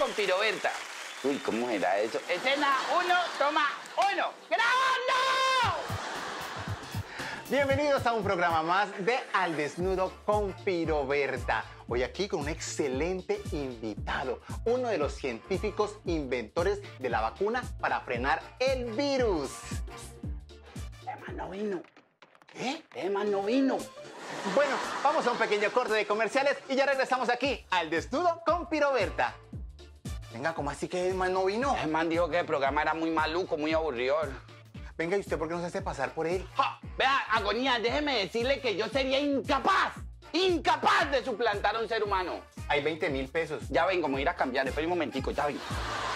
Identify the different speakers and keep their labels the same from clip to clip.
Speaker 1: con Piroberta. Uy, ¿cómo era eso? Escena 1, toma 1. ¡Grabando!
Speaker 2: Bienvenidos a un programa más de Al Desnudo con Piroberta. Hoy aquí con un excelente invitado, uno de los científicos inventores de la vacuna para frenar el virus.
Speaker 1: Emma no vino.
Speaker 2: ¿Qué?
Speaker 1: Emma no vino.
Speaker 2: Bueno, vamos a un pequeño corte de comerciales y ya regresamos aquí al Desnudo con Piroberta. Venga, ¿cómo así que Emma no vino?
Speaker 1: El man dijo que el programa era muy maluco, muy aburrido.
Speaker 2: Venga, ¿y usted por qué no se hace pasar por él?
Speaker 1: Ja, vea, Agonía, déjeme decirle que yo sería incapaz de suplantar a un ser humano.
Speaker 2: Hay 20.000 pesos.
Speaker 1: Ya vengo, me voy a ir a cambiar. Espera un momentico, ya vengo.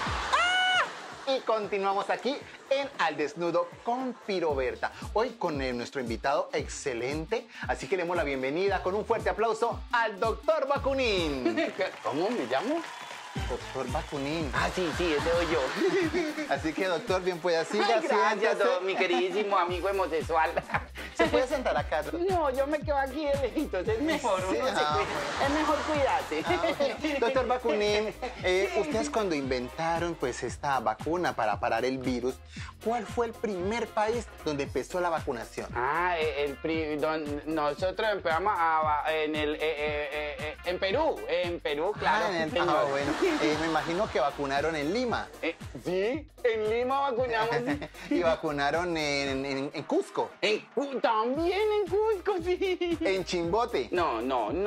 Speaker 2: Y continuamos aquí en Al Desnudo con Piroberta. Hoy con nuestro invitado excelente, así que le damos la bienvenida con un fuerte aplauso al doctor Bakunin.
Speaker 1: ¿Cómo me llamo?
Speaker 2: Doctor Bakunin.
Speaker 1: Ah, sí, ese soy yo.
Speaker 2: Así que, doctor, bien pueda, siga,
Speaker 1: Gracias,
Speaker 2: siéntese.
Speaker 1: mi queridísimo amigo homosexual.
Speaker 2: ¿Se puede sentar acá?
Speaker 1: No, yo me quedo aquí de lejitos, es mejor,
Speaker 2: Sí,
Speaker 1: uno se
Speaker 2: bueno.
Speaker 1: es mejor cuidarse.
Speaker 2: Bueno. Doctor Bakunin, ustedes cuando inventaron pues esta vacuna para parar el virus, ¿cuál fue el primer país donde empezó la vacunación?
Speaker 1: Nosotros empezamos en Perú, claro.
Speaker 2: Bueno, me imagino que vacunaron en Lima.
Speaker 1: Sí, en Lima vacunamos.
Speaker 2: Y vacunaron en Cusco.
Speaker 1: También en Cusco, sí.
Speaker 2: En Chimbote.
Speaker 1: No.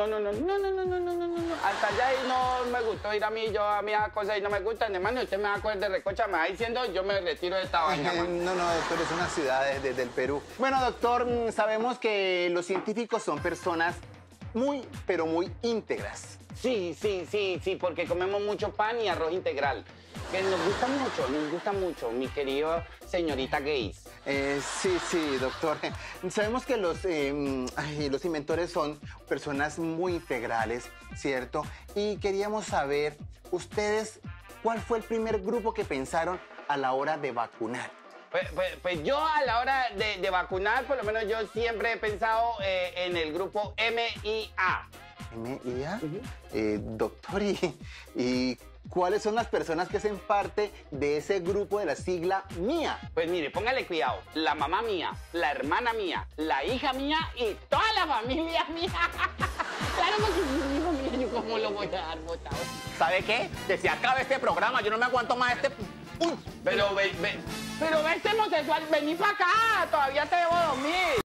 Speaker 1: Hasta allá ahí no me gustó ir a mí, yo a mí esas cosas ahí no me gustan. Hermano, usted me va a coger de recocha, me va diciendo, yo me retiro de esta vaina, man.
Speaker 2: No, doctor, es una ciudad del Perú. Bueno, doctor, sabemos que los científicos son personas muy, pero muy íntegras.
Speaker 1: Sí, porque comemos mucho pan y arroz integral. Que nos gusta mucho, mi querido señorita gays.
Speaker 2: Sí, doctor. Sabemos que los inventores son personas muy integrales, ¿cierto? Y queríamos saber, ustedes, ¿cuál fue el primer grupo que pensaron a la hora de vacunar?
Speaker 1: Pues yo a la hora de vacunar, por lo menos yo siempre he pensado en el grupo MIA.
Speaker 2: ¿MIA? Doctor, ¿y cuáles son las personas que hacen parte de ese grupo de la sigla MIA?
Speaker 1: Pues mire, póngale cuidado. La mamá mía, la hermana mía, la hija mía y toda la familia mía. Claro, porque si hijo mío, yo cómo lo voy a dar botado.
Speaker 2: ¿Sabe qué? Que se acabe este programa. Yo no me aguanto más este... ¡Uy!
Speaker 1: Pero ve este homosexual, vení para acá. Todavía te debo dormir.